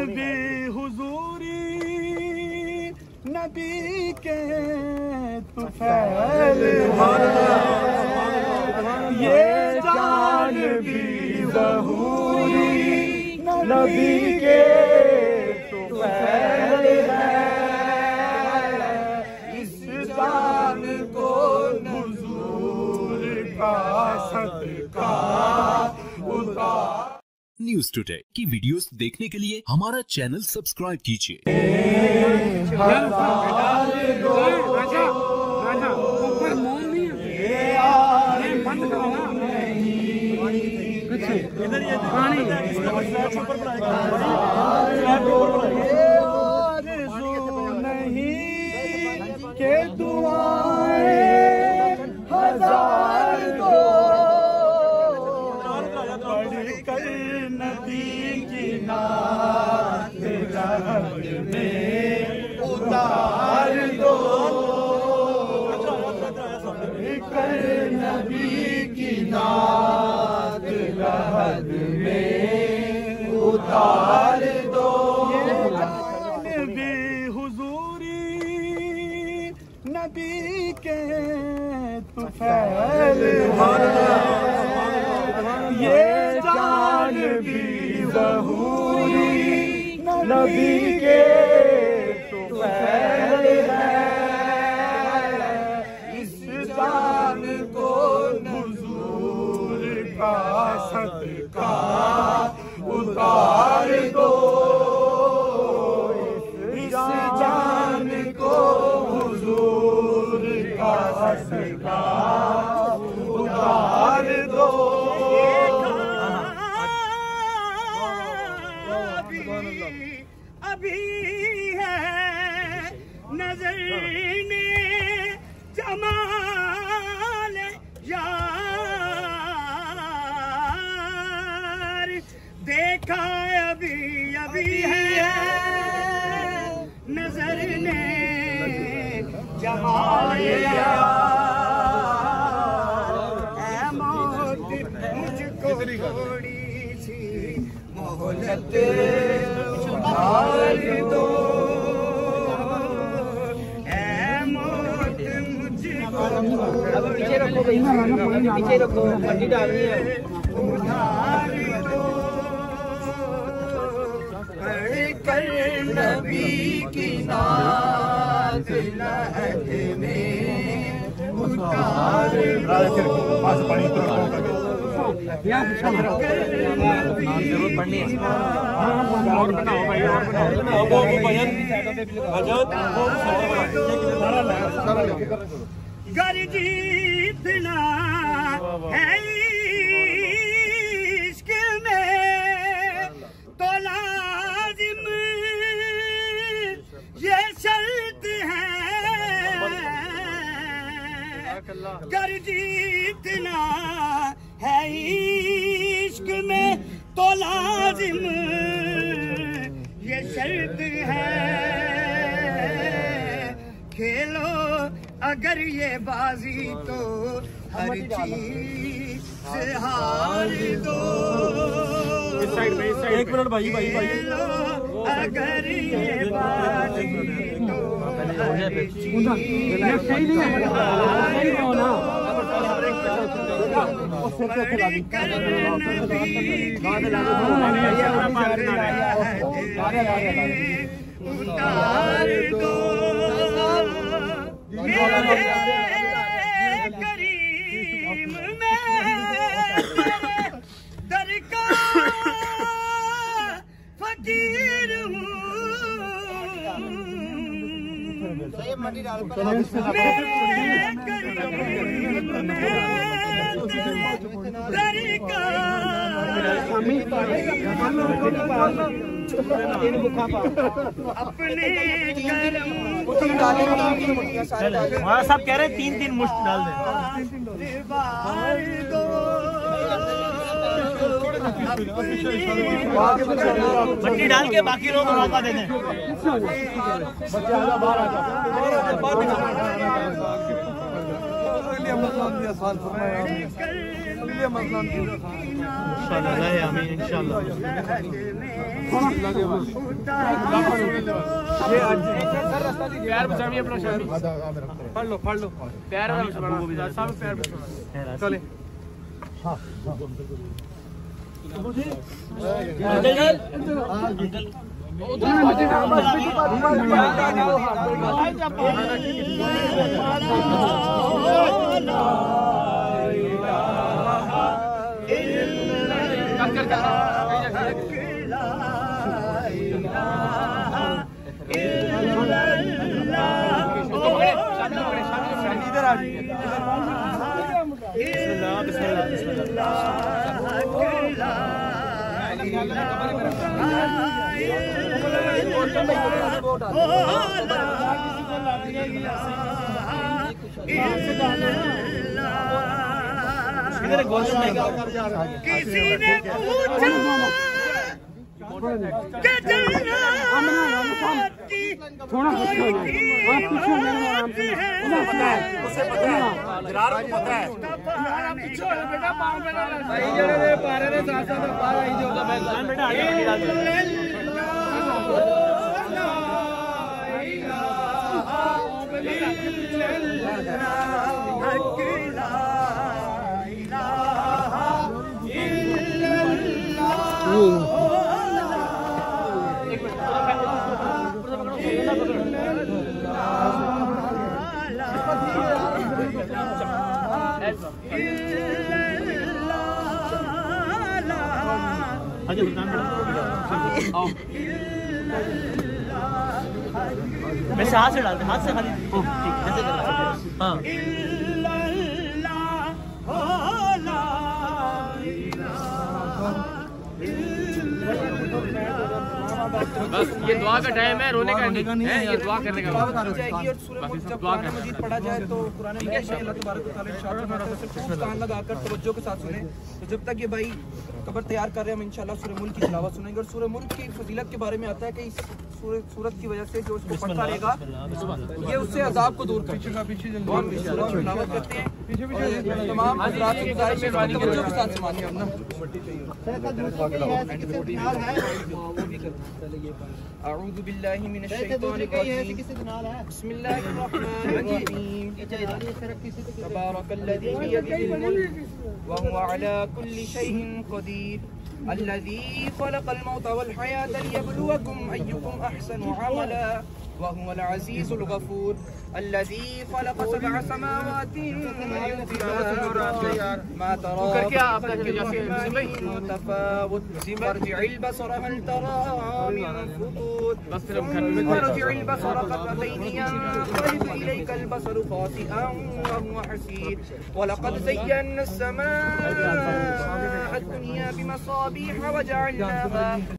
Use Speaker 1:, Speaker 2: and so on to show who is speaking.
Speaker 1: भी हुजूरी नबी के तुफैल ये जान भी ज़हूरी नबी के तुफैल है। इस जान को हुजूर का सदका उतार।
Speaker 2: न्यूज़ टुडे की वीडियोस देखने के लिए हमारा चैनल सब्सक्राइब कीजिए।
Speaker 1: के दुआएं हजार दो पढ़कर नबी की नात रहमत में उतार दो। पढ़कर नबी की नात रहमत में उतार दो। नबी के तुफैल ये जान भी ज़हूरी नबी के तुफैल है। इस जान को हुजूर का सदका उतार दो। इस जान को सदका उतार दो।
Speaker 3: अभी है नजर ने जमाल यार देखा अभी अभी है नजर ने जमाल यार मौत मुझको थोड़ी सी मोहलत उधार दो। मौत मुझको पीछे रखो, पीछे रखो, पट्टी डालनी है। उधार दो पढ़कर नबी की नात लहद में उतार दो। जरूरत पड़नी है और बनाओ भाई, और घर जीतना है इश्क में तो लाजिम ये शर्त है। घर जीतना है इश्क में तो लाजिम ये शर्त है। खेलो अगर ये बाजी तो हर चीज से हार दो।
Speaker 1: एक मिनट भाई भाई भाई।
Speaker 3: खेलो अगर ये बाजी तो हर चीज उतार दो। करीम में दर का फकीर हूँ।
Speaker 1: सब कह रहे 3-3 मुश्त डाल दे।
Speaker 3: मट्टी डाल के बाकी लोग मौका दे दें। इंशाल्लाह। प्यार बचा भी अपना शामी पढ़ लो प्यार साहब प्यार चले
Speaker 4: किसी ने पूछा
Speaker 5: थोड़ा
Speaker 1: वैसे हाथ से डालते, हाथ से खाली ठीक जैसे करना। हाँ
Speaker 3: बस ये दुआ का टाइम है, रोने का नहीं है, ये दुआ करने का
Speaker 6: जाएगी। और सूरह मुल्क जब कुरान मजीद पढ़ा जाए तो कुरान मजीद में अल्लाह तबारक व तआला इरशाद फरमाता है खूब कान लगाकर तवज्जो के साथ सुने। तो जब तक ये भाई कब्र तैयार कर रहे हैं हम इंशाल्लाह सूरह मुल्क की तिलावत सुनेंगे। और सूरह मुल्क की फजीलत के बारे में आता है कि इस सूरत की वजह से जो उसको पढ़ता रहेगा ये उससे अजाब को दूर करता है। बहुत तिलावत करते हैं तमाम हज़रात की गुज़ारिश है तवज्जो के साथ सुनिए। अऊज़ु बिल्लाहि मिनश शैतानिर रजीम बिस्मिल्लाहिर रहमानिर रहीम तबारकल्लज़ी बियदिहिल मुल्क व हुवा अला कुल्लि शैइन क़दीर الذي خلق الموت والحياة ليبلوكم أيكم أحسن عملا وهو العزيز الغفور الذي خلق 7 سماوات ما ترى متفاوت ارجع البصر هل ترى من فطور ارجع البصر كرتين ينقلب إليك البصر خاسئا وهو حسير ولقد زينا السماء الدنيا بمصابيح وجعلناها